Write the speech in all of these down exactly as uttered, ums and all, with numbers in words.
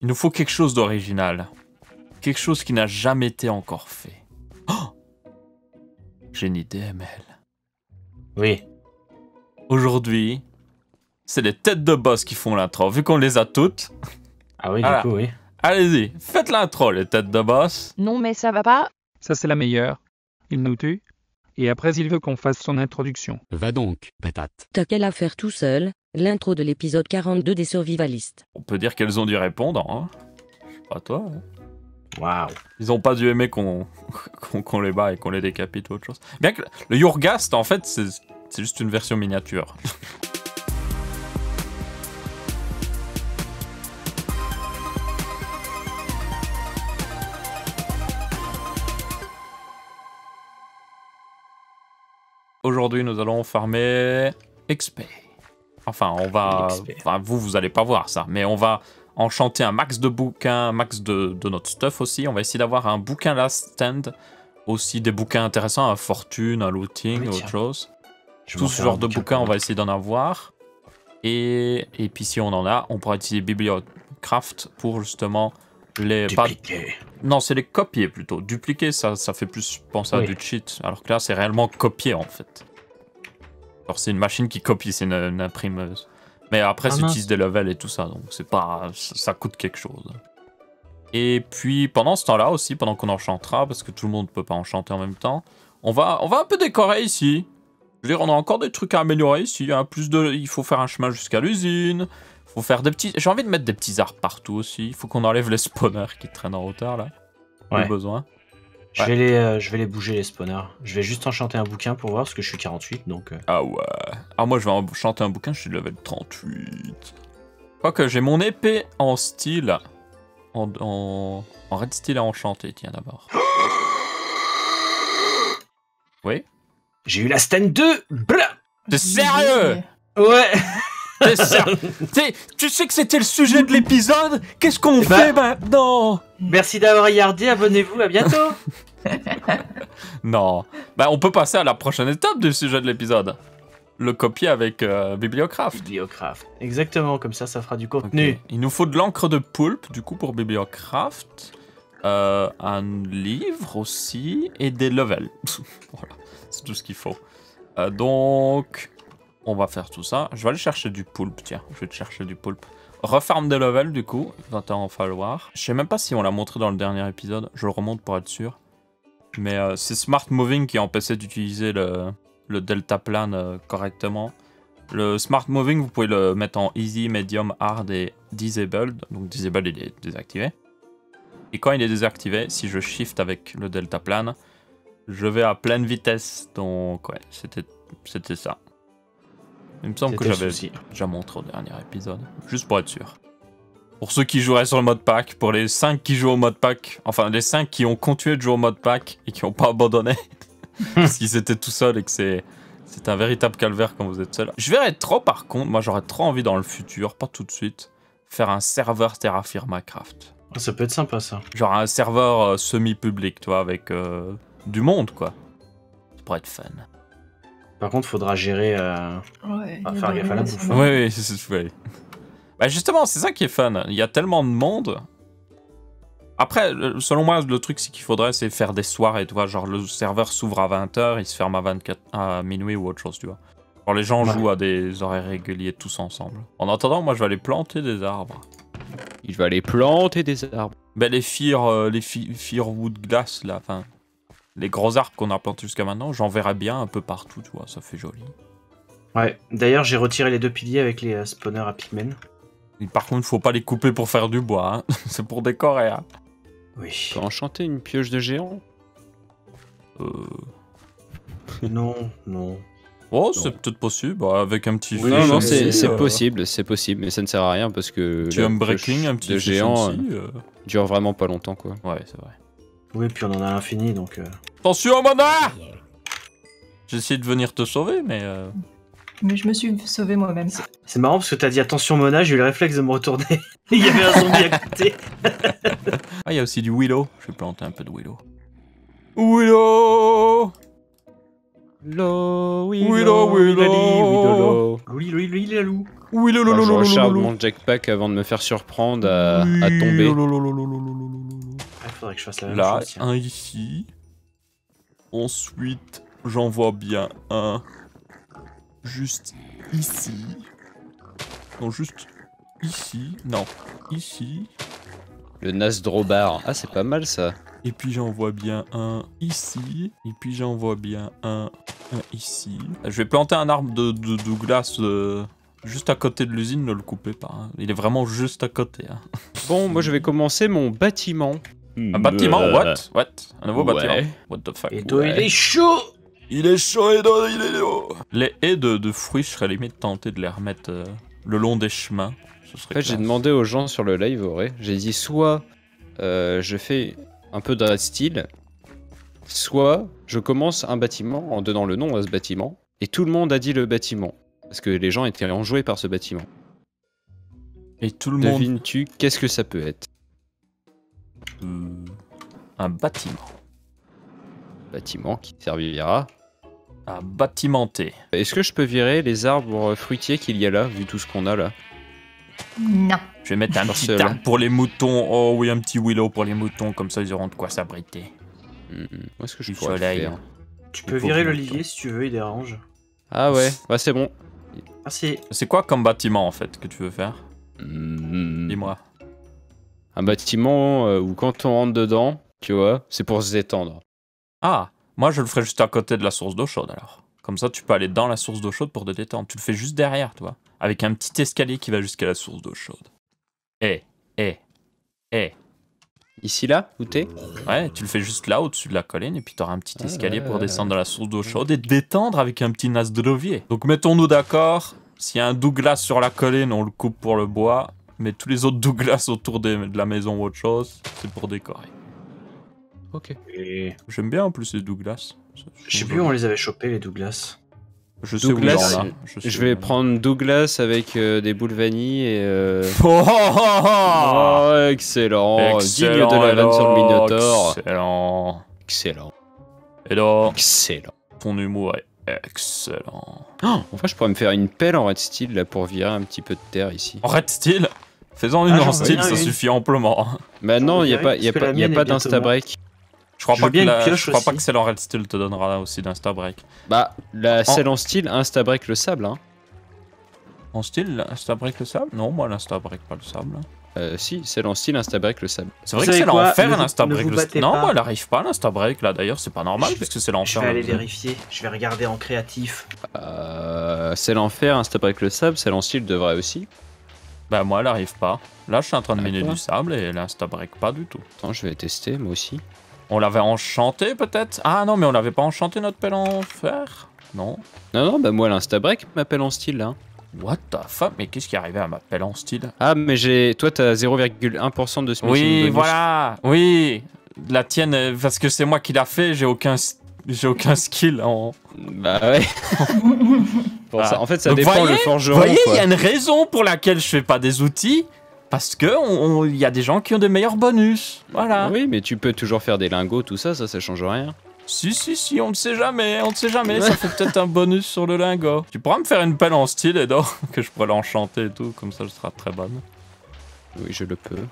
Il nous faut quelque chose d'original. Quelque chose qui n'a jamais été encore fait. Oh, j'ai une idée, M L. Oui. Aujourd'hui, c'est les têtes de boss qui font l'intro. Vu qu'on les a toutes. Ah oui, voilà. du coup, oui. Allez-y, faites l'intro, les têtes de boss. Non mais ça va pas. Ça c'est la meilleure. Il nous tue. Et après il veut qu'on fasse son introduction. Va donc, patate. T'as qu'à la faire tout seul, l'intro de l'épisode quarante-deux des survivalistes. On peut dire qu'elles ont dû répondre, hein. Je sais pas toi. Hein. Waouh. Ils ont pas dû aimer qu'on qu'on qu'on les bat et qu'on les décapite ou autre chose. Bien que le Yurgast, en fait, c'est juste une version miniature. Aujourd'hui, nous allons farmer X P. Enfin, on va... Enfin, vous, vous allez pas voir ça, mais on va enchanter un max de bouquins, un max de, de notre stuff aussi. On va essayer d'avoir un bouquin last stand, aussi des bouquins intéressants, un fortune, un looting, oui, autre chose. Je Tout ce genre de bouquins, on va essayer d'en avoir. Et, et puis si on en a, on pourra utiliser Bibliocraft pour justement les... Dupliquer. Pas... Non, c'est les copier plutôt. Dupliquer, ça, ça fait plus penser oui. à du cheat. Alors que là, c'est réellement copier en fait. Alors c'est une machine qui copie, c'est une, une imprimeuse. Mais après, ah, c'est utilise des levels et tout ça, donc c'est pas, ça coûte quelque chose. Et puis pendant ce temps-là aussi, pendant qu'on enchantera, parce que tout le monde ne peut pas enchanter en même temps, on va, on va un peu décorer ici. Je veux dire, on a encore des trucs à améliorer ici. Hein. Plus de, il faut faire un chemin jusqu'à l'usine. Faut faire des petits. J'ai envie de mettre des petits arbres partout aussi. Il faut qu'on enlève les spawners qui traînent en hauteur là. Ouais. Pas besoin. Je, ouais. vais les, euh, je vais les bouger les spawners. Je vais juste enchanter un bouquin pour voir parce que je suis quarante-huit donc. Euh... Ah ouais. Ah moi je vais enchanter un bouquin, je suis level trente-huit. Quoique j'ai mon épée en style. En, en, en red style à enchanter, tiens d'abord. Oui. J'ai eu la stand deux. Blah. T'es sérieux? Ouais. T'es sérieux? Tu sais que c'était le sujet de l'épisode? Qu'est-ce qu'on bah, fait maintenant? Merci d'avoir regardé, abonnez-vous, à bientôt. Non. Bah on peut passer à la prochaine étape du sujet de l'épisode. Le copier avec euh, Bibliocraft. Bibliocraft. Exactement, comme ça, ça fera du contenu. Okay. Il nous faut de l'encre de poulpe, du coup, pour Bibliocraft. Euh, un livre aussi, et des levels. Voilà, c'est tout ce qu'il faut. Euh, donc... On va faire tout ça. Je vais aller chercher du poulpe, tiens. Je vais te chercher du poulpe. Refarme des levels, du coup. Il va en falloir. Je sais même pas si on l'a montré dans le dernier épisode. Je le remonte pour être sûr. Mais euh, c'est Smart Moving qui empêchait d'utiliser le, le Delta Plane euh, correctement. Le Smart Moving, vous pouvez le mettre en Easy, Medium, Hard et Disabled. Donc Disabled, il est désactivé. Et quand il est désactivé, si je shift avec le Delta Plane, je vais à pleine vitesse. Donc ouais, c'était c'était ça. Il me semble que j'avais déjà montré au dernier épisode, juste pour être sûr. Pour ceux qui joueraient sur le mode pack, pour les cinq qui jouent au mode pack, enfin les cinq qui ont continué de jouer au mode pack et qui n'ont pas abandonné, parce qu'ils étaient tout seuls et que c'est c'est un véritable calvaire quand vous êtes seul. Je verrais trop par contre, moi j'aurais trop envie dans le futur, pas tout de suite, faire un serveur Terrafirmacraft. Ça peut être sympa ça. Genre un serveur euh, semi-public, tu vois, avec euh, du monde quoi. Ça pourrait être fun. Par contre, faudra gérer, euh... ouais, à faire gaffe à la bouffe. Oui, oui, c'est ouais. Bah justement, c'est ça qui est fun. Il y a tellement de monde. Après, selon moi, le truc, c'est qu'il faudrait, c'est faire des soirées, tu vois. Genre, le serveur s'ouvre à vingt heures, il se ferme à vingt-quatre à minuit ou autre chose, tu vois. Genre, les gens ouais. jouent à des horaires réguliers tous ensemble. En attendant, moi, je vais aller planter des arbres. Il va aller planter des arbres. Ben, les Fear, euh, les Fearwood Glass, là, enfin... Les gros arbres qu'on a plantés jusqu'à maintenant, j'en verrai bien un peu partout, tu vois, ça fait joli. Ouais, d'ailleurs j'ai retiré les deux piliers avec les euh, spawners à pigmen. Et par contre, faut pas les couper pour faire du bois, hein. C'est pour décorer. Hein. Oui. Tu peux enchanter une pioche de géant? Euh... Non, non. Oh, c'est peut-être possible, bah, avec un petit... Oui, non, non, c'est euh... possible, c'est possible, mais ça ne sert à rien parce que... Tu as un breaking, un petit de géant aussi, euh... dure vraiment pas longtemps, quoi. Ouais, c'est vrai. Oui, puis on en a à l'infini, donc... Euh... Attention, Mona! J'ai essayé de venir te sauver, mais... Euh... Mais je me suis sauvé moi-même. C'est marrant, parce que t'as dit « Attention, Mona », j'ai eu le réflexe de me retourner. Il y avait un zombie à côté. Ah, il y a aussi du Willow. Je vais planter un peu de Willow. Willow! Willow, Willow, Willow! Oui, oui, oui, la loup. Oui, le Alors, je lolo, recharge lolo, mon jackpack avant de me faire surprendre à, à Oui, tomber. lolo, lolo, lolo, lolo, lolo. Il faudrait que je fasse la même Là, chose. tiens. un ici. Ensuite, j'en vois bien un juste ici. Non, juste ici. Non, ici. Le Nasdrobar. Ah, c'est pas mal ça. Et puis j'en vois bien un ici. Et puis j'en vois bien un, un ici. Je vais planter un arbre de, de Douglas euh, juste à côté de l'usine, ne le coupez pas. Hein. Il est vraiment juste à côté. Hein. Bon, moi je vais commencer mon bâtiment. Un bâtiment? What? What? Un nouveau Ouais. bâtiment? What the fuck? Edo, Ouais. il est chaud. Il est chaud, Edo, il est chaud. Les haies de, de fruits, je serais limite tenté de les remettre euh, le long des chemins. Ce serait En fait, j'ai classe. demandé aux gens sur le live, ouais. J'ai dit soit euh, je fais un peu de redstone, soit je commence un bâtiment en donnant le nom à ce bâtiment. Et tout le monde a dit le bâtiment. Parce que les gens étaient enjoués par ce bâtiment. Et tout le monde... Devines-tu qu'est-ce que ça peut être? Euh, un bâtiment. Bâtiment qui servira. À bâtimenter. Est-ce que je peux virer les arbres fruitiers qu'il y a là, vu tout ce qu'on a là? Non. Je vais mettre un Sur petit ce, là. arbre pour les moutons. Oh oui, un petit willow pour les moutons, comme ça ils auront de quoi s'abriter. Hmm, Où est-ce que je Du pourrais le soleil. faire? Tu peux Faut virer que- l'olivier si tu veux, il dérange. Ah ouais, bah c'est bon. Merci. C'est quoi comme bâtiment en fait que tu veux faire? Hmm. Dis-moi. Un bâtiment euh, où quand on rentre dedans, tu vois, c'est pour se détendre. Ah, moi je le ferais juste à côté de la source d'eau chaude alors. Comme ça tu peux aller dans la source d'eau chaude pour te détendre. Tu le fais juste derrière toi. Avec un petit escalier qui va jusqu'à la source d'eau chaude. Eh, eh, eh. Ici là, où t'es? Ouais, tu le fais juste là au-dessus de la colline et puis t'auras un petit Ah, escalier ouais, pour ouais, descendre dans la source d'eau chaude et te détendre avec un petit nas de levier. Donc mettons-nous d'accord, s'il y a un Douglas sur la colline, on le coupe pour le bois, mais tous les autres Douglas autour des- de la maison ou autre chose, c'est pour décorer. Ok. Et... J'aime bien en plus les Douglas. Je sais plus où on les avait chopés, les Douglas. Je sais Douglas, où il y en a. sais Je où il y vais en a. prendre Douglas avec euh, des boules vanille et... Euh... Oh, oh, oh, oh Oh, excellent. Excellent, Digne de la vanne sur le Edo, Minotaur. Excellent. Excellent. Edo, Excellent. ton humour est excellent. Oh, enfin, je pourrais me faire une pelle en red steel là pour virer un petit peu de terre ici. En red steel, faisons une Ah, en j'en style, veux ça bien une. suffit amplement. Maintenant, il n'y a dirais, pas, y a parce que pas, la y a mienne pas est bientôt d'insta-break. Je crois Je pas veux que, bien une la- pioche je crois pas aussi. que celle en red steel te donnera aussi d'insta-break. Bah, la selle en style insta-break le sable, hein. En style, l'insta-break le sable? Non, moi l'insta-break pas le sable. Euh, si, celle en style insta-break le sable. C'est Vous vrai que savez c'est quoi l'enfer Ne vous- l'insta-break ne vous le battez Non, pas. moi elle arrive pas l'insta-break là d'ailleurs, c'est pas normal Je vais- puisque c'est Je l'enfer. vais aller là. vérifier. Je vais regarder en créatif. Euh, celle en fer, insta-break le sable, celle en style devrait aussi. Bah moi elle arrive pas. Là je suis en train de miner D'accord. du sable et l'insta-break pas du tout. Attends, je vais tester moi aussi. On l'avait enchanté peut-être? Ah non mais on l'avait pas enchanté notre pelle en fer? Non. Non, non, bah moi l'insta-break m'appelle en style là. What the fuck? Mais qu'est-ce qui est arrivé à ma pelle en style? Ah, mais j'ai. Toi, t'as zéro virgule un pour cent de smithing Oui, bonus. voilà, oui. La tienne, euh, parce que c'est moi qui l'a fait, j'ai aucun, s- j'ai aucun skill en. Bah ouais. Pour Ah. ça, en fait, ça Donc, dépend voyez, le Vous forgeron. voyez, il quoi. y a une raison pour laquelle je fais pas des outils, parce que on- on- il y a des gens qui ont des meilleurs bonus. Voilà. Oui, mais tu peux toujours faire des lingots, tout ça, ça, ça change rien. Si, si, si, on ne sait jamais, on ne sait jamais, ça fait peut-être un bonus sur le lingot. Tu pourras me faire une pelle en style, Edo, que je pourrais l'enchanter et tout, comme ça, elle sera très bonne. Oui, je le peux.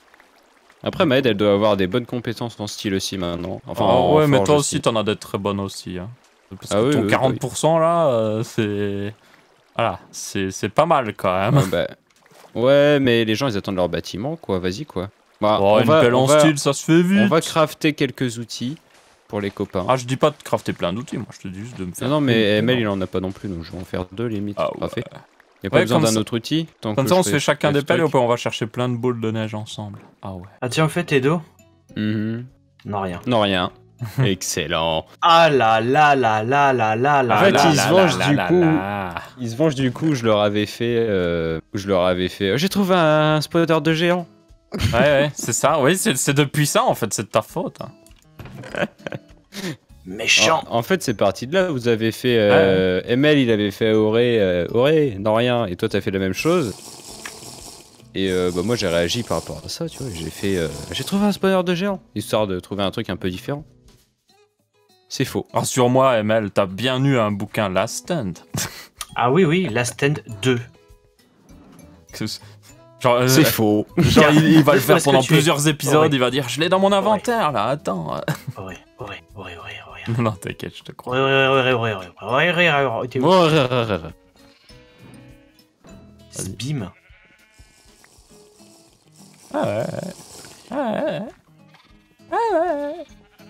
Après, Maëd, elle doit avoir des bonnes compétences en style aussi maintenant. Enfin, Ah en ouais, mais forge toi aussi, t'en as des très bonnes aussi. Hein. Parce Ah que oui, ton oui, quarante pour cent là, euh, c'est. Voilà, c'est c'est pas mal quand même. Ouais, bah... ouais, mais les gens, ils attendent leur bâtiment, quoi. Vas-y, quoi. Bah, Oh, on, une va, pelle on, en va, style, ça se fait vite. on va crafter quelques outils pour les copains. Ah, je dis pas de crafter plein d'outils, moi je te dis juste de me faire. non, non, mais une M L, pelle il en a pas non plus, donc je vais en faire deux limite. Ah Pas ouais. fait. Y a pas Ouais, besoin comme d'un ça- autre outil. tant Comme que ça, on je se fait fais chacun des le pelles et truc. après on va chercher plein de boules de neige ensemble. Ah ouais. Ah tiens, en fait, Edo? Mhm. Non, rien. Non, rien. Excellent. Ah là là là là là là là En fait, là ils se là vengent là du là coup. là. Ils se vengent du coup, je leur avais fait. Euh, je leur avais fait. J'ai trouvé un spotter de géant. Ouais, ouais, c'est ça. Oui, c'est c'est depuis ça en fait, c'est de ta faute. hein. Méchant. En, en fait, c'est parti de là. Vous avez fait. Euh, M L, il avait fait Auré, euh, Auré, non rien. Et toi, t'as fait la même chose. Et euh, bah, moi, j'ai réagi par rapport à ça, tu vois. J'ai fait. euh, J'ai trouvé un spotter de géant. Histoire de trouver un truc un peu différent. C'est faux. Rassure-moi, M L, t'as bien eu un bouquin Last Stand. Ah oui, oui, Last Stand deux. Genre, euh, C'est faux. genre il, il va le faire Parce que pendant tu es- plusieurs épisodes, Ouais. il va dire je l'ai dans mon inventaire là, attends. Ouais, ouais, ouais, ouais, ouais. Non, t'inquiète, je te crois. Ouais, ouais, ouais, ouais, ouais, ouais, ouais, ouais, ouais, ouais, t'es où? Bon, rah, rah, rah, rah. Bim. Ah ouais. Ah ouais. Ah ouais.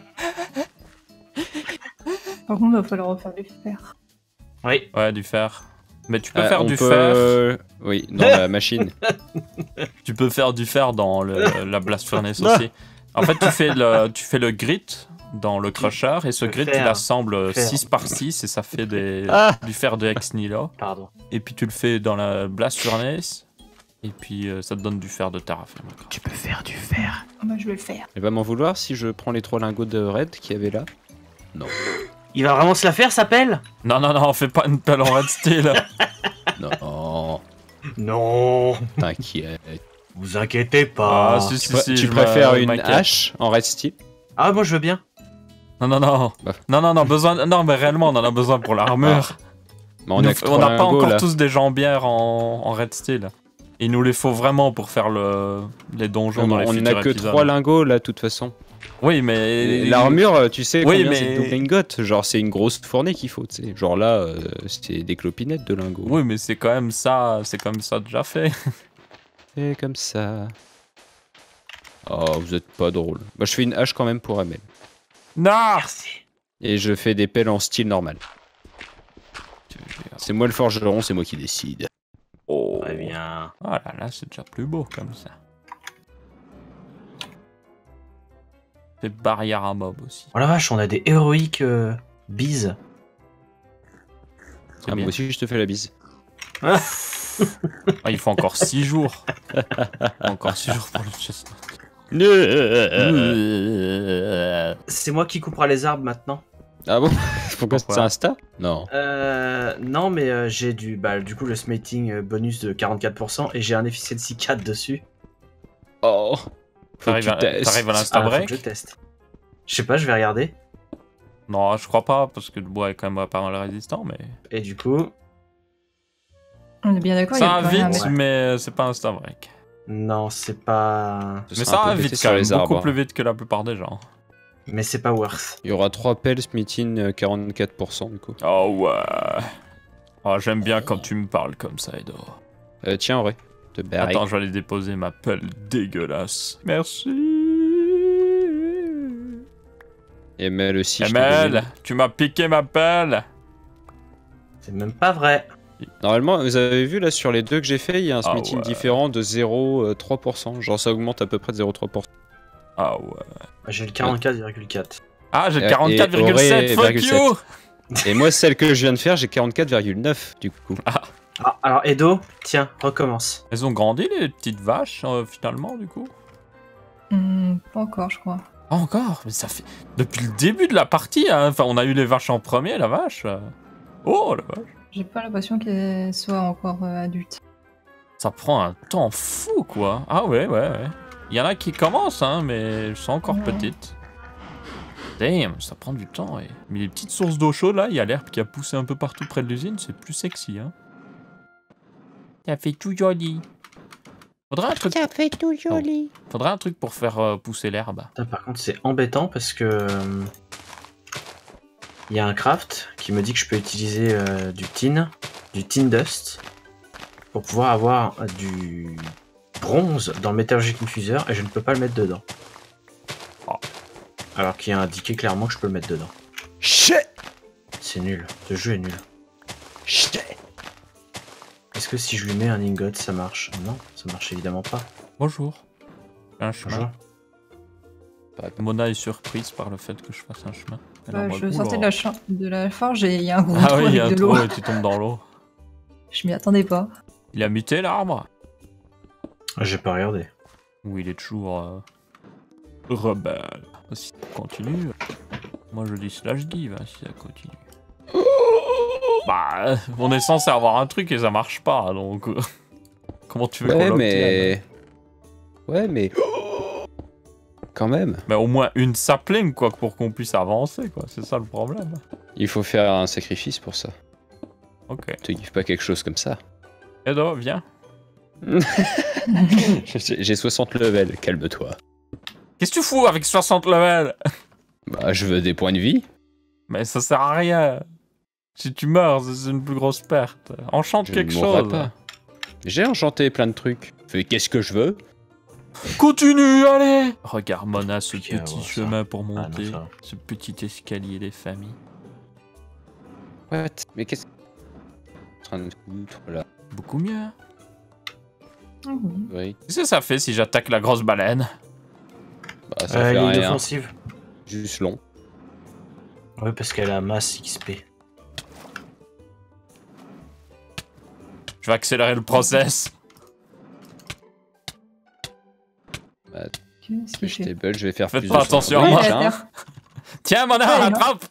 Par contre, il va falloir refaire du fer. Oui. Ouais, du fer. Mais tu peux Ah, faire on du peut, fer. euh, Oui, dans la machine. Tu peux faire du fer dans le, la blast furnace aussi. En fait, tu fais le, tu fais le grit dans le crusher et ce Le grit, fer. tu l'assembles Fer. six par six et ça fait des, Ah. du fer de ex nihilo. Pardon. Et puis tu le fais dans la blast furnace et puis euh, ça te donne du fer de terraform. Tu peux faire du fer. Ah bah, je vais le faire. Elle va m'en vouloir si je prends les trois lingots de Red qu'il y avait là. Non. Il va vraiment se la faire, sa pelle? Non, non, non, fais pas une pelle en red steel. Non. Non. T'inquiète. Vous inquiétez pas. Ah, si, Tu, si, pr- si, tu je préfères me- une m'inquiète. hache en Red Steel? Ah, moi je veux bien. Non, non, non. Bah. Non, non, non, besoin... non, mais réellement, on en a besoin pour l'armure. Bah, on Nous- a que on trois n'a pas lingots, encore là. tous des jambières en, en red steel. Il nous les faut vraiment pour faire le... les donjons dans les On futurs n'a que épisodes. trois lingots là, de toute façon. Oui, mais... Et L'armure, tu sais Oui, combien mais- c'est de lingots? Genre, c'est une grosse fournée qu'il faut, tu sais. Genre là, euh, c'est des clopinettes de lingots. Oui, mais c'est quand même ça, c'est comme ça déjà fait. C'est comme ça. Oh, vous êtes pas drôle. Moi, je fais une hache quand même pour Amel. Non. Merci. Et je fais des pelles en style normal. C'est moi le forgeron, c'est moi qui décide. Oh. Très bien. Ah là là, c'est déjà plus beau comme ça. Des barrières à mob aussi. Oh la vache, on a des héroïques euh, bises. C'est Ah, bien. moi aussi, je te fais la bise. Ah, il faut encore six jours. Encore six jours pour le chestnut. C'est moi qui coupera les arbres maintenant. Ah bon? Pourquoi Pourquoi c'est Insta? Non. Euh, non, mais euh, j'ai du, bah, du coup le smiting euh, bonus de quarante-quatre pour cent et j'ai un efficiency quatre dessus. Oh. Faut que T'arrives tu à, testes. t'arrives à l'insta Ah, faut break? que je teste. Je sais pas, je vais regarder. Non, je crois pas, parce que le bois est quand même pas mal résistant, mais... Et du coup, On est bien d'accord, il y Ça a va plus rien à vite, mettre. mais c'est pas insta break. non, c'est pas, Ce Mais sera ça un va peu vite pété quand sur même, les beaucoup arbres. plus vite que la plupart des gens. mais c'est pas worth. Il y aura trois pelles, smitting euh, quarante-quatre pour cent du coup. Oh ouais. Oh, j'aime bien quand tu me parles comme ça, Edo. Euh, tiens, Auré. Te barrer. Attends, je vais aller déposer ma pelle dégueulasse. Merci. Et Mel aussi. je te Emel, donne. tu m'as piqué ma pelle. C'est même pas vrai. Normalement, vous avez vu là sur les deux que j'ai fait, il y a un Ah smitting ouais. différent de zéro virgule trois pour cent. Genre ça augmente à peu près de zéro virgule trois pour cent. Ah ouais. J'ai le quarante-quatre virgule quatre. Ah, j'ai Euh, quarante-quatre virgule sept, et fuck virgule you. Et moi, celle que je viens de faire, j'ai quarante-quatre virgule neuf du coup. Ah, alors Edo, tiens, recommence. Elles ont grandi les petites vaches euh, finalement du coup. Hmm, pas encore, je crois. Ah, encore, mais ça fait depuis le début de la partie. Hein. Enfin, on a eu les vaches en premier, la vache. euh. Oh la vache. J'ai pas l'impression qu'elle soit encore euh, adulte. Ça prend un temps fou quoi. Ah ouais ouais ouais. Il y en a qui commencent hein, mais elles sont encore Ouais. petites. Damn, ça prend du temps. Et... Mais les petites sources d'eau chaude là, il y a l'herbe qui a poussé un peu partout près de l'usine, c'est plus sexy hein. Ça fait tout joli. Faudrait un truc. Ça fait tout joli. Faudrait un truc pour faire euh, pousser l'herbe. Putain, par contre, c'est embêtant parce que euh, il y a un craft qui me dit que je peux utiliser euh, du tin, du tin dust, pour pouvoir avoir euh, du bronze dans le Metallurgic Infuser et je ne peux pas le mettre dedans. Oh. Alors qu'il y a indiqué clairement que je peux le mettre dedans. Shit! C'est nul, ce jeu est nul. Shit! Est-ce que si je lui mets un ingot, ça marche? Non, ça marche évidemment pas. Bonjour. Un chemin. Bonjour. Mona est surprise par le fait que je fasse un chemin. Elle est en Ouais, mode, je sortais de oula. la, cha- de la forge et il y a un gros Ah trou oui, il y a un avec de l'eau. trou et tu tombes dans l'eau. Je m'y attendais pas. Il a muté l'arbre. J'ai pas regardé. Ou il est toujours euh, rebelle. Si ça continue, moi je dis slash give hein, si ça continue. Bah, on est censé avoir un truc et ça marche pas, donc euh, comment tu veux qu'on Ouais, l'obtienne? mais. Ouais, mais. Quand même. Mais au moins une sapling quoi pour qu'on puisse avancer quoi, c'est ça le problème. Il faut faire un sacrifice pour ça. Ok. Te give pas quelque chose comme ça. Edo, viens. J'ai soixante levels, calme-toi. Qu'est-ce que tu fous avec soixante levels? Bah, je veux des points de vie. Mais ça sert à rien. Si tu meurs, c'est une plus grosse perte. Enchante Je quelque ne mourrai chose. pas. J'ai enchanté plein de trucs. Fais qu'est-ce que je veux. Continue, allez. Regarde Mona, ce Compliqué à petit voir, ça. chemin pour Ah, non, monter. ça va. Ce petit escalier des familles. What? Mais qu'est-ce que en train de foutre là? Beaucoup mieux. Mhm. Oui. Qu'est-ce que ça fait si j'attaque la grosse baleine? Bah, ça Euh, fait elle est rien. inoffensive. Juste long. Oui, parce qu'elle a masse X P. Je vais accélérer le process. Qu'est-ce qu'il fait? Vegetable, je vais faire Faites plus pas de attention à sandwich, moi. Ouais, la hein. terre. Tiens, Mona, Ouais, attrape.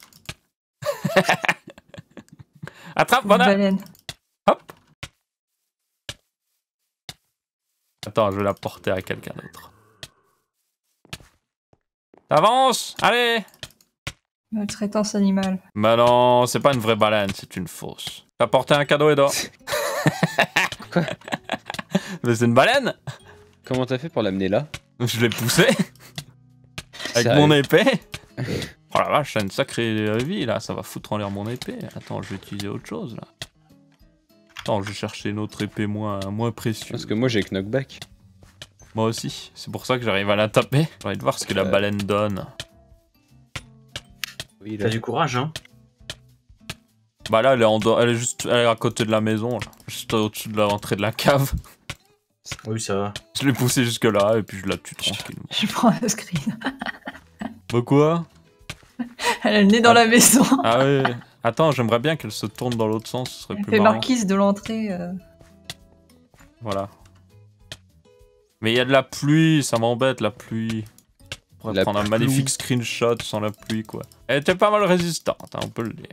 Attrape, Une Mona. baleine. Hop. Attends, je vais la porter à quelqu'un d'autre. Avance, allez. Maltraitance animale. Bah non, c'est pas une vraie baleine, c'est une fausse. T'as porté un cadeau, Edouard. Quoi? Mais c'est une baleine. Comment t'as fait pour l'amener là? Je l'ai poussé. Avec Sérieux? mon épée. Oh la vache, ça a une sacrée vie là, ça va foutre en l'air mon épée. Attends, je vais utiliser autre chose là. Attends, je vais chercher une autre épée moins, moins précieuse. Parce que moi j'ai knockback. Moi aussi, c'est pour ça que j'arrive à la taper. J'ai envie de voir ce que la Euh. baleine donne. Oui, là. T'as du courage, hein? Bah là, elle est, en dehors- elle est juste elle est à côté de la maison, là. Juste au-dessus de l'entrée de la cave. Oui, ça va. Je l'ai poussée jusque là et puis je la tue tranquillement. Je prends un screen. Bah quoi? Elle a le nez dans la maison. Ah ouais. Attends, j'aimerais bien qu'elle se tourne dans l'autre sens, ce serait Elle plus fait marrant. marquise de l'entrée. euh. Voilà. Mais il y a de la pluie, ça m'embête la pluie. On pourrait La prendre un pluie. magnifique screenshot sans la pluie quoi. Elle était pas mal résistante, hein, on peut le dire.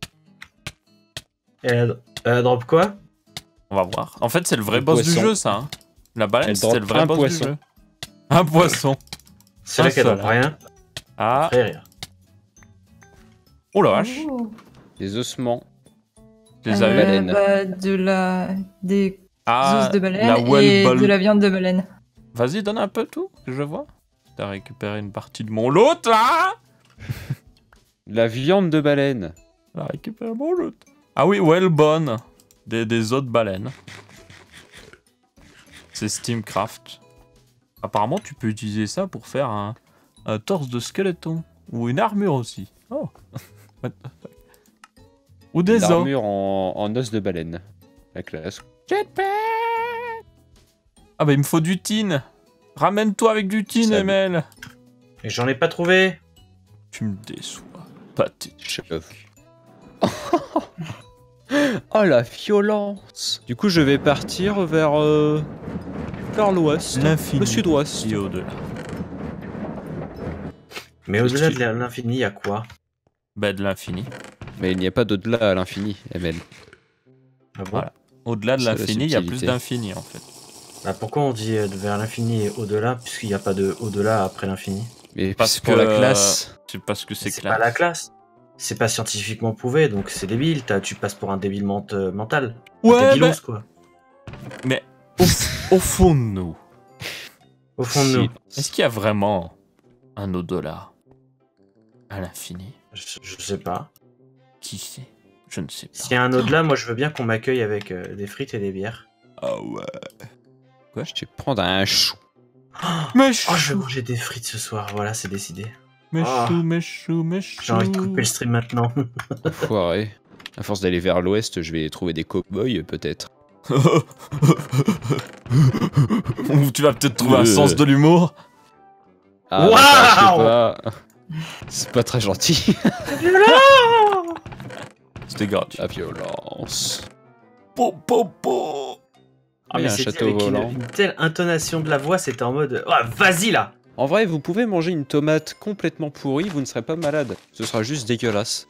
Elle, elle drop quoi? On va voir. En fait, c'est le vrai Un boss du poisson. jeu ça. Hein. La baleine, Elle c'était le drop vrai un boss poisson. du jeu. Un poisson. C'est là Un qu'elle seul, drop rien. Ah, Très rire. oh la vache. Oh. Des ossements. Je les Euh, avais. baleine. bah, de la... des Ah, os de baleine la et well ball. de la viande de baleine. Vas-y, donne un peu tout, que je vois. T'as récupéré une partie de mon lot là. La viande de baleine. T'as récupéré mon lot. Ah oui, whalebone. Des, des os de baleine. C'est Steamcraft. Apparemment, tu peux utiliser ça pour faire un, un torse de squeletton. Ou une armure aussi. Oh. What the fuck. Ou des os. L'armure en, en os de baleine. La classe. Jetpack. Ah bah il me faut du tin. Ramène-toi avec du tin, Ça- Emel. Et j'en ai pas trouvé. Tu me déçois. Pathétique. Chef. Oh la violence. Du coup je vais partir vers euh, vers l'ouest, L'infini le sud-ouest. et au-delà. Mais au-delà de l'infini, il y a quoi? Bah de l'infini. Mais il n'y a pas d'au-delà à l'infini, M L. Ah bon? Voilà. Au-delà de C'est la l'infini, il y a plus subtilité. d'infini en fait. Bah, pourquoi on dit euh, vers l'infini et au-delà, puisqu'il n'y a pas de au-delà après l'infini? Mais Parce parce pour la que- classe. C'est parce que c'est C'est clair. pas la classe. C'est pas scientifiquement prouvé, donc c'est débile. T'as- Tu passes pour un débile ment- euh, mental. Un Ouais, débilos, mais, quoi. mais au, f- au fond de nous, Au fond de nous. est-ce qu'il y a vraiment un au-delà à l'infini? Je, je sais pas. Qui sait? Je ne sais pas. S'il y a un au-delà, moi je veux bien qu'on m'accueille avec euh, des frites et des bières. Ah ouais. Je vais prendre un chou. Mais Oh, je vais chou, manger des frites ce soir, voilà, c'est décidé. mais Ah. chou, mais chou, mais chou. J'ai envie de couper le stream maintenant. Enfoiré. À force d'aller vers l'ouest, je vais trouver des cow-boys peut-être. Ou tu vas peut-être trouver un Euh. sens de l'humour. Ah, Waouh d'accord, je sais pas. C'est pas très gentil. C'était gratuit. La violence. Po, po, po. Ah, Il y mais a un c'était château avec une, volant. une telle intonation de la voix, c'était en mode oh, vas-y là. En vrai, vous pouvez manger une tomate complètement pourrie, vous ne serez pas malade. Ce sera juste dégueulasse.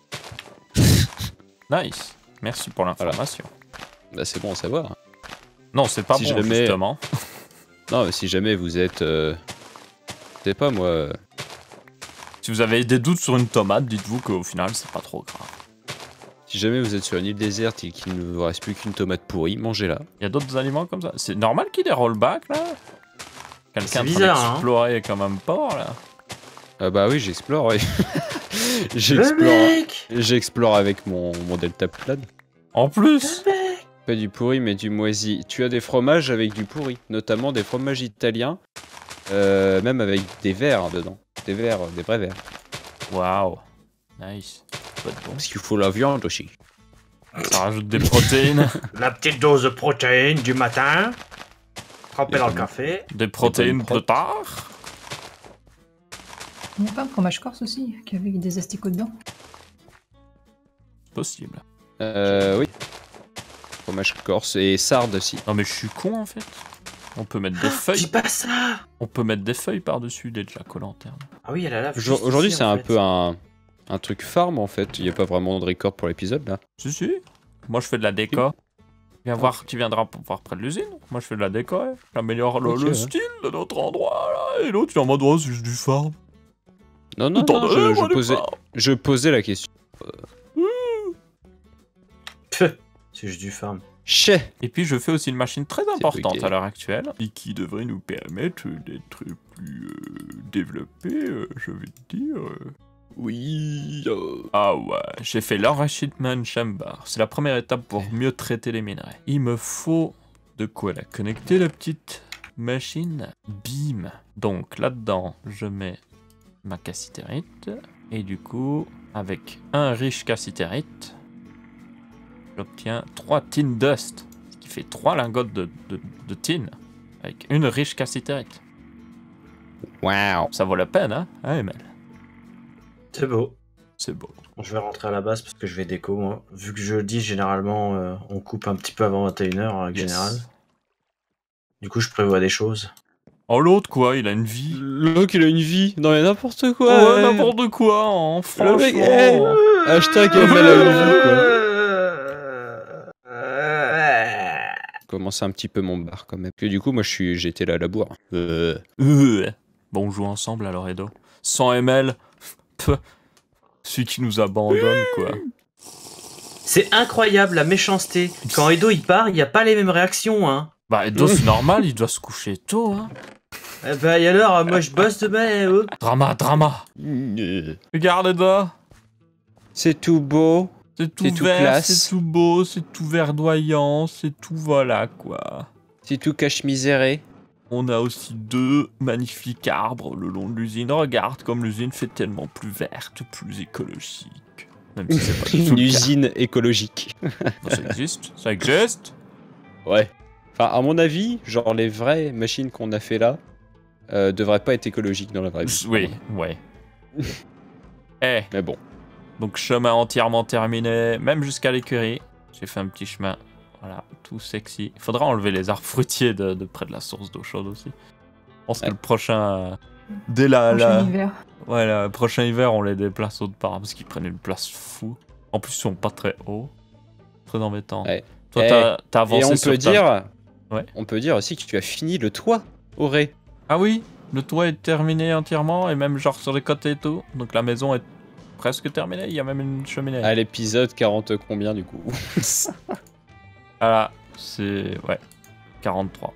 Nice. Merci pour l'information. Bah c'est bon à savoir. Non, c'est pas Si bon, je le mets- justement. Non, mais si jamais vous êtes... Euh... Je sais pas moi... euh, Si vous avez des doutes sur une tomate, dites-vous qu'au final, c'est pas trop grave. Si jamais vous êtes sur une île déserte et qu'il ne vous reste plus qu'une tomate pourrie, mangez-la. Il y a d'autres aliments comme ça. C'est normal qu'il y ait des rollbacks là. Quelqu'un C'est en train bizarre, hein. d'explorer comme un porc là. Ah bah oui, j'explore, oui. Le j'explore. mec J'explore avec mon, mon deltaplane. En plus. Le mec Pas du pourri, mais du moisi. Tu as des fromages avec du pourri, notamment des fromages italiens, euh, même avec des verres dedans. Des verres, des vrais verres. Waouh. Nice. Ça peut être bon. Parce qu'il faut la viande aussi. Ça rajoute des protéines. La petite dose de protéines du matin. Trempée dans le café. Des protéines pro- plus tard. Il n'y a pas un fromage corse aussi, avec des asticots dedans. Possible. Euh, oui. Fromage corse et sarde aussi. Non mais je suis con en fait. On peut mettre des Dis feuilles. pas ça. On peut mettre des feuilles par-dessus les Jack o' lantern. Ah oui, elle a la Aujourd- Aujourd'hui, c'est un peu un, un truc farm en fait. Il n'y a pas vraiment de record pour l'épisode là. Si si. Moi je fais de la déco. Viens voir, tu viendras pour voir près de l'usine. Moi je fais de la déco. Ouais. J'améliore le, Ok, le ouais. style de notre endroit là. Et l'autre il est en mode oh, c'est juste du farm. Non, non, non, Attendez, je, moi, je du posais, farm. je posais la question. C'est juste du farm. Chais. Et puis je fais aussi une machine très importante bugué. à l'heure actuelle et qui devrait nous permettre d'être plus euh, développés, euh, je vais te dire. euh. Oui. euh, Ah ouais, j'ai fait l'enrichment chamber. C'est la première étape pour mieux traiter les minerais. Il me faut de quoi la connecter, la petite machine. Bim. Donc là-dedans, je mets ma cassitérite. Et du coup, avec un riche cassitérite, j'obtiens trois tin dust. Ce qui fait trois lingots de, de, de tin. Avec une riche cassitérite. Wow. Ça vaut la peine, hein, hein Emel? C'est beau. C'est beau. Bon, je vais rentrer à la base parce que je vais déco, moi. Vu que je dis, généralement, euh, on coupe un petit peu avant vingt et une heures, en règle Yes. générale. Du coup, je prévois des choses. Oh l'autre quoi, il a une vie. L'autre, il a une vie. Non, mais n'importe quoi. Ouais, ouais. n'importe quoi, hein, franchement. Le mec, eh. Hashtag M L a une vie, quoi. Commencer un petit peu mon bar quand même. Parce que du coup, moi, je suis, j'étais là à la bourre. Euh... Euh. Bon, on joue ensemble alors, Edo. Sans M L, peu. Celui qui nous abandonne, quoi. C'est incroyable la méchanceté. Quand Edo il part, il n'y a pas les mêmes réactions, hein. Bah, Edo, c'est normal, il doit se coucher tôt, hein. Eh bah, et alors, moi je bosse demain, et eux. Drama, drama. Regarde, Edo. C'est tout beau. C'est tout C'est tout vert, classe. c'est tout beau, c'est tout verdoyant, c'est tout voilà, quoi. C'est tout cache-miséré. On a aussi deux magnifiques arbres le long de l'usine. Regarde comme l'usine fait tellement plus verte, plus écologique. Même si c'est pas du tout Une le cas. usine écologique. Bon, ça existe, ça existe. Ouais. Enfin, à mon avis, genre les vraies machines qu'on a fait là euh, devraient pas être écologiques dans la vraie vie. Oui, ouais. Eh, Mais bon. donc chemin entièrement terminé, même jusqu'à l'écurie. J'ai fait un petit chemin, voilà, tout sexy. Il faudra enlever les arbres fruitiers de, de près de la source d'eau chaude aussi. Je pense Ouais. que le prochain... euh, dès la, Prochain la- hiver. ouais, le prochain hiver, on les déplace autre part parce qu'ils prennent une place fou. En plus, ils sont pas très hauts. Très embêtant. Ouais. Toi, Eh, t'as t'as Et avancé on sur peut ta- dire, Ouais. on peut dire aussi que tu as fini le toit, Auré. Ah oui, le toit est terminé entièrement et même genre sur les côtés et tout. Donc la maison est presque terminée. Il y a même une cheminée. À l'épisode quarante combien du coup? Voilà, c'est... ouais, quarante-trois.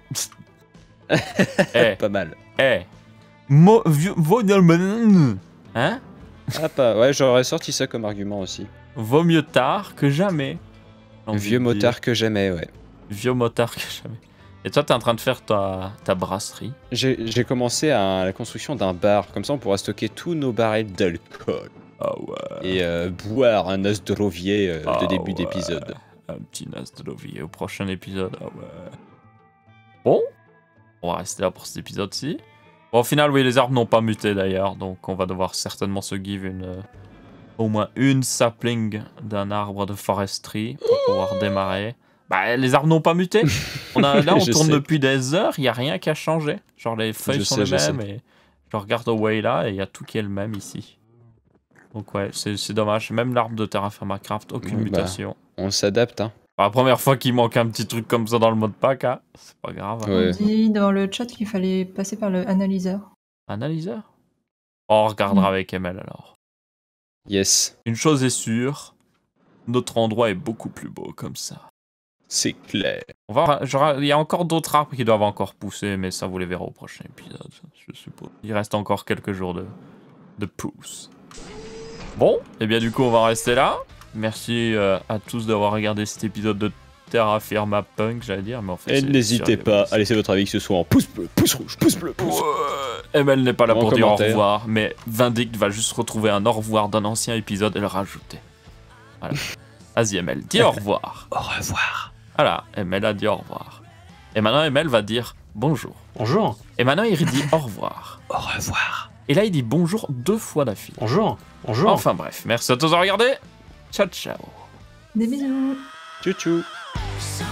Eh, Pas mal. eh. Mo... vieux- Vaut mieux... Hein? Ah pas, ouais, j'aurais sorti ça comme argument aussi. Vaut mieux tard que jamais. j'ai envie Vieux de dire. motard que jamais, ouais. Vieux motard que jamais. Et toi, t'es en train de faire ta, ta brasserie. J'ai j'ai commencé à la construction d'un bar, comme ça on pourra stocker tous nos barils d'alcool Ah ouais. et euh, boire un Nostrovier euh, Ah de début ouais. d'épisode. Un petit nas de Lovie au prochain épisode. Ah ouais. Bon, on va rester là pour cet épisode-ci. Bon, au final, oui, les arbres n'ont pas muté d'ailleurs, donc on va devoir certainement se give une, euh, au moins une sapling d'un arbre de foresterie pour pouvoir démarrer. Bah, les arbres n'ont pas muté. On a, là, on Je tourne sais. depuis des heures, il n'y a rien qui a changé. Genre, les feuilles Je sont sais, les je sais. mêmes et je regarde away là et il y a tout qui est le même ici. Donc, ouais, c'est c'est dommage. Même l'arbre de Terraformacraft, aucune Ouais, bah. mutation. On s'adapte, hein. La première fois qu'il manque un petit truc comme ça dans le mode pack, hein. C'est pas grave. hein. Ouais. On dit dans le chat qu'il fallait passer par le analyseur. Analyseur. Oh, on regardera Mm. avec M L alors. Yes. Une chose est sûre, notre endroit est beaucoup plus beau comme ça. C'est clair. On va, genre, il y a encore d'autres arbres qui doivent encore pousser, mais ça vous les verrez au prochain épisode, je suppose. Il reste encore quelques jours de, de pousse. Bon, et bien du coup on va rester là. Merci euh, à tous d'avoir regardé cet épisode de Terraforma Punk, j'allais dire, mais en fait... Et n'hésitez pas à laisser votre avis, que ce soit en pouce bleu, pouce rouge, pouce bleu, pouce rouge. Ouais. M L n'est pas là En pour dire au commentaire. revoir, mais Vindict va juste retrouver un au revoir d'un ancien épisode et le rajouter. Voilà. Vas-y M L, dis au revoir. Au revoir. Voilà, M L a dit au revoir. Et maintenant M L va dire bonjour. Bonjour. Et maintenant il dit au revoir. Au revoir. Et là il dit bonjour deux fois d'affilée. Bonjour. Bonjour. Enfin bref, merci à tous d'avoir regardé. Ciao ciao. Des bisous. Tchou tchou. So